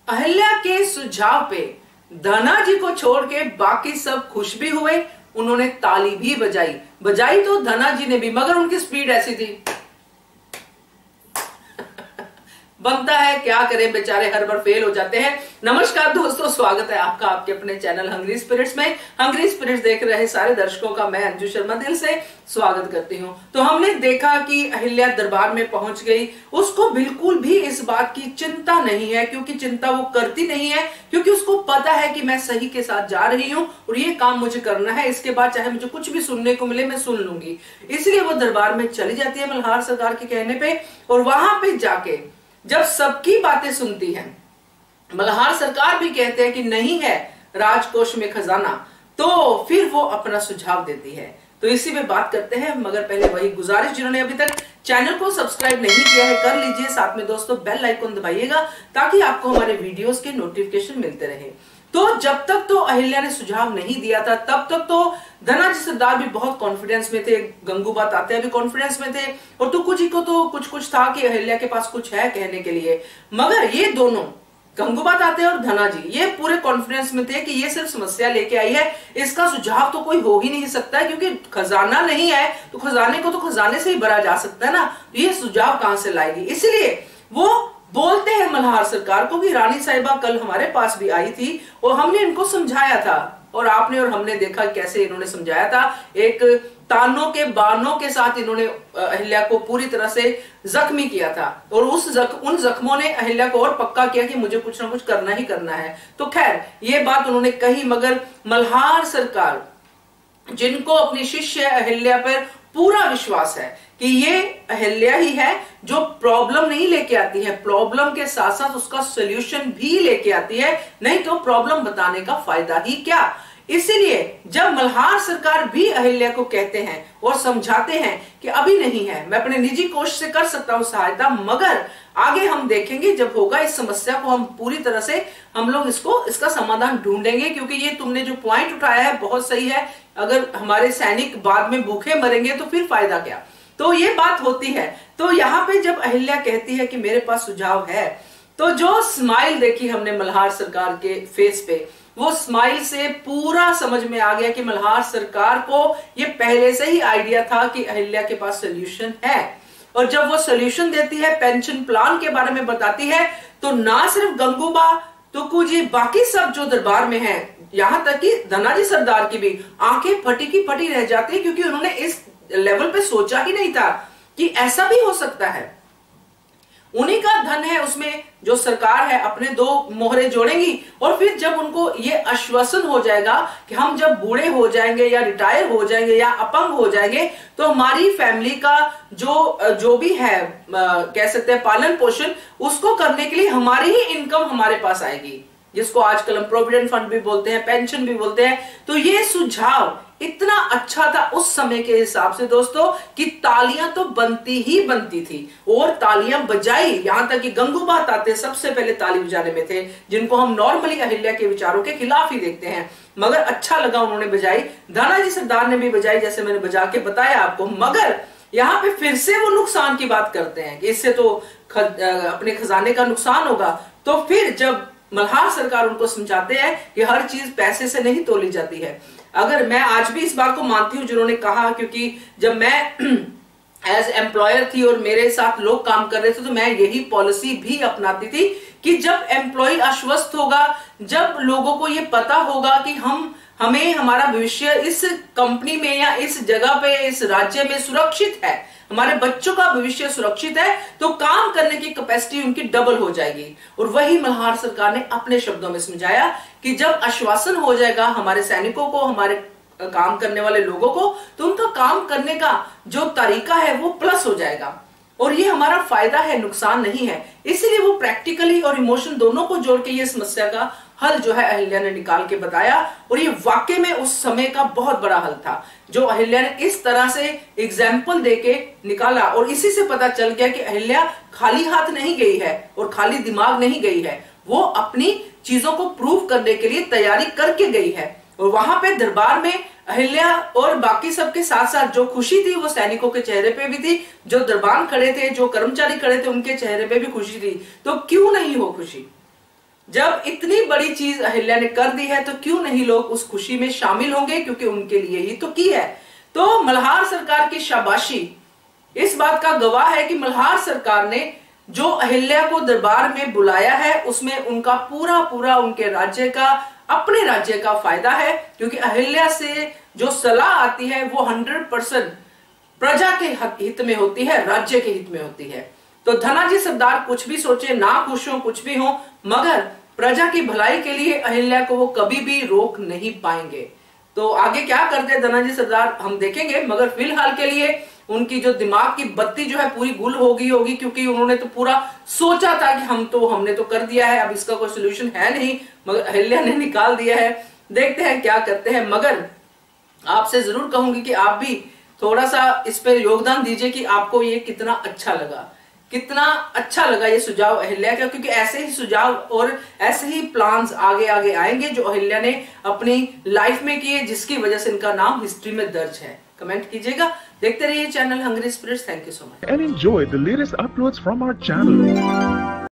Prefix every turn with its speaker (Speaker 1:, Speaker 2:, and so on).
Speaker 1: अहिल्या के सुझाव पे धना जी को छोड़ के बाकी सब खुश भी हुए, उन्होंने ताली भी बजाई तो धना जी ने भी, मगर उनकी स्पीड ऐसी थी बनता है क्या करें, बेचारे हर बार फेल हो जाते हैं। नमस्कार दोस्तों, स्वागत है आपका आपके अपने चैनल हंग्री स्पिरिट्स में। हंग्री स्पिरिट्स देख रहे सारे दर्शकों का मैं अंजू शर्मा दिल से स्वागत करती हूं। तो हमने देखा कि अहिल्या दरबार में पहुंच गई, उसको बिल्कुल भी इस बात की चिंता नहीं है, क्योंकि चिंता वो करती नहीं है, क्योंकि उसको पता है कि मैं सही के साथ जा रही हूं और ये काम मुझे करना है, इसके बाद चाहे मुझे कुछ भी सुनने को मिले मैं सुन लूंगी। इसलिए वो दरबार में चली जाती है मल्हार सरकार के कहने पे, और वहां पे जाके जब सबकी बातें सुनती है, मल्हार सरकार भी कहते हैं कि नहीं है राजकोष में खजाना, तो फिर वो अपना सुझाव देती है। तो इसी में बात करते हैं, मगर पहले वही गुजारिश, जिन्होंने अभी तक चैनल को सब्सक्राइब नहीं किया है कर लीजिए, साथ में दोस्तों बेल आइकन दबाइएगा ताकि आपको हमारे वीडियोस के नोटिफिकेशन मिलते रहे। तो जब तक तो अहिल्या ने सुझाव नहीं दिया था, तब तक तो धना जी सरदार भी बहुत कॉन्फिडेंस में थे, गंगूबा तात्या भी कॉन्फिडेंस में थे, और तो कुछ ही को तो कुछ था कि अहिल्या के पास कुछ है कहने के लिए। मगर ये दोनों गंगूबा तात्या और धना जी ये पूरे कॉन्फिडेंस में थे कि ये सिर्फ समस्या लेके आई है, इसका सुझाव तो कोई हो ही नहीं सकता है, क्योंकि खजाना नहीं है तो खजाने को तो खजाने से ही भरा जा सकता है ना, तो ये सुझाव कहां से लाएगी। इसलिए वो बोलते हैं मल्हार सरकार को कि रानी साहिबा कल हमारे पास भी आई थी और हमने इनको समझाया था, और आपने और हमने देखा कैसे इन्होंने समझाया था। एक तानों के बानों के साथ इन्होंने अहिल्या को पूरी तरह से जख्मी किया था, और उन जख्मों ने अहिल्या को और पक्का किया कि मुझे कुछ ना कुछ करना ही करना है। तो खैर ये बात उन्होंने कही, मगर मल्हार सरकार जिनको अपनी शिष्य अहिल्या पर पूरा विश्वास है कि ये अहिल्या ही है जो प्रॉब्लम नहीं लेके आती है, प्रॉब्लम के साथ साथ उसका सॉल्यूशन भी लेके आती है, नहीं तो प्रॉब्लम बताने का फायदा ही क्या। इसीलिए जब मल्हार सरकार भी अहिल्या को कहते हैं और समझाते हैं कि अभी नहीं है, मैं अपने निजी कोष से कर सकता हूं सहायता, मगर आगे हम देखेंगे जब होगा, इस समस्या को हम पूरी तरह से हम लोग इसका समाधान ढूंढेंगे, क्योंकि ये तुमने जो पॉइंट उठाया है बहुत सही है। अगर हमारे सैनिक बाद में भूखे मरेंगे तो फिर फायदा क्या, तो ये बात होती है। तो यहाँ पे जब अहिल्या कहती है कि मेरे पास सुझाव है, तो जो स्माइल देखी हमने मल्हार सरकार के फेस पे, वो स्माइल से पूरा समझ में आ गया कि मल्हार सरकार को ये पहले से ही आइडिया था कि अहिल्या के पास सोल्यूशन है। और जब वो सोल्यूशन देती है, पेंशन प्लान के बारे में बताती है, तो ना सिर्फ गंगूबा तुकू जी, बाकी सब जो दरबार में हैं, यहां तक कि धना जी सरदार की भी आंखें फटी की फटी रह जाती है, क्योंकि उन्होंने इस लेवल पे सोचा ही नहीं था कि ऐसा भी हो सकता है। उन्हीं का धन है, उसमें जो सरकार है अपने दो मोहरे जोड़ेंगी, और फिर जब उनको ये आश्वासन हो जाएगा कि हम जब बूढ़े हो जाएंगे या रिटायर हो जाएंगे या अपंग हो जाएंगे, तो हमारी फैमिली का जो भी है कह सकते हैं पालन पोषण, उसको करने के लिए हमारी ही इनकम हमारे पास आएगी, जिसको आजकल हम प्रोविडेंट फंड भी बोलते हैं, पेंशन भी बोलते हैं। तो ये सुझाव इतना अच्छा था उस समय के हिसाब से दोस्तों कि तालियां तो बनती ही बनती थी, और तालियां बजाई, यहां तक कि गंगूबा तात्या सबसे पहले ताली बजाने में थे, जिनको हम नॉर्मली अहिल्या के विचारों के खिलाफ ही देखते हैं, मगर अच्छा लगा उन्होंने बजाई। धना जी सरदार ने भी बजाई, जैसे मैंने बजा के बताया आपको। मगर यहाँ पे फिर से वो नुकसान की बात करते हैं कि इससे तो अपने खजाने का नुकसान होगा। तो फिर जब मल्हार सरकार उनको समझाते हैं कि हर चीज पैसे से नहीं तोली जाती है, अगर मैं आज भी इस बात को मानती हूं जिन्होंने कहा, क्योंकि जब मैं एज एम्प्लॉयर थी और मेरे साथ लोग काम कर रहे थे, तो मैं यही पॉलिसी भी अपनाती थी कि जब एम्प्लॉय आश्वस्त होगा, जब लोगों को ये पता होगा कि हमें हमारा भविष्य इस कंपनी में या इस जगह पे इस राज्य में सुरक्षित है, हमारे बच्चों का भविष्य सुरक्षित है, तो काम करने की कैपेसिटी उनकी डबल हो जाएगी। और वही मल्हार सरकार ने अपने शब्दों में समझाया कि जब आश्वासन हो जाएगा हमारे सैनिकों को, हमारे काम करने वाले लोगों को, तो उनका काम करने का जो तरीका है वो प्लस हो जाएगा, और ये हमारा फायदा है, नुकसान नहीं है। इसीलिए वो प्रैक्टिकली और इमोशन दोनों को जोड़ के ये समस्या का हल जो है अहिल्या ने निकाल के बताया, और ये वाकई में उस समय का बहुत बड़ा हल था जो अहिल्या ने इस तरह से एग्जाम्पल देके निकाला। और इसी से पता चल गया कि अहिल्या खाली हाथ नहीं गई है और खाली दिमाग नहीं गई है, वो अपनी चीजों को प्रूव करने के लिए तैयारी करके गई है। और वहां पे दरबार में अहिल्या और बाकी सबके साथ साथ जो खुशी थी वो सैनिकों के चेहरे पे भी थी, जो दरबान खड़े थे, जो कर्मचारी खड़े थे, उनके चेहरे पे भी खुशी थी। तो क्यों नहीं हो खुशी, जब इतनी बड़ी चीज अहिल्या ने कर दी है तो क्यों नहीं लोग उस खुशी में शामिल होंगे, क्योंकि उनके लिए ही तो की है। तो मल्हार सरकार की शाबाशी इस बात का गवाह है कि मल्हार सरकार ने जो अहिल्या को दरबार में बुलाया है उसमें उनका पूरा पूरा उनके राज्य का, अपने राज्य का फायदा है, क्योंकि अहिल्या से जो सलाह आती है वो 100% प्रजा के हित में होती है, राज्य के हित में होती है। तो धनाजी सरदार कुछ भी सोचे, ना खुश हो, कुछ भी हो, मगर प्रजा की भलाई के लिए अहिल्या को वो कभी भी रोक नहीं पाएंगे। तो आगे क्या करते हैं धनाजी सरदार हम देखेंगे, मगर फिलहाल के लिए उनकी जो दिमाग की बत्ती जो है पूरी गुल हो गई होगी, क्योंकि उन्होंने तो पूरा सोचा था कि हमने तो कर दिया है, अब इसका कोई सोल्यूशन है नहीं, मगर अहिल्या ने निकाल दिया है। देखते हैं क्या करते हैं। मगर आपसे जरूर कहूंगी कि आप भी थोड़ा सा इस पे योगदान दीजिए कि आपको ये कितना अच्छा लगा, कितना अच्छा लगा ये सुझाव अहिल्या का, क्योंकि ऐसे ही सुझाव और ऐसे ही प्लान्स आगे आगे आएंगे जो अहिल्या ने अपनी लाइफ में किए, जिसकी वजह से इनका नाम हिस्ट्री में दर्ज है। कमेंट कीजिएगा, देखते रहिए channel Hungry Spirits. Thank you so much
Speaker 2: and enjoy the latest uploads from our channel.